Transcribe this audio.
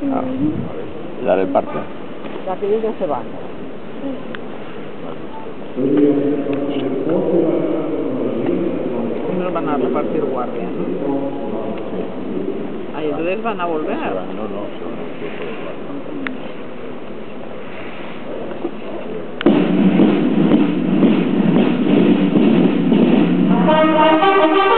Ah, dar el parte. Ya que ellos se van. Primero van a repartir guardia, ¿no? Ahí entonces van a volver. No, no, son